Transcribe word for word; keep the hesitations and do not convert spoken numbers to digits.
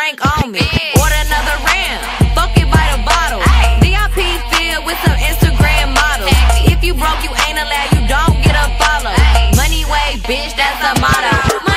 drink on me. Order another ram, fuck it by the bottle. V I P filled with some Instagram models. If you broke, you ain't allowed, you don't get a follow. Money way, bitch, that's the motto.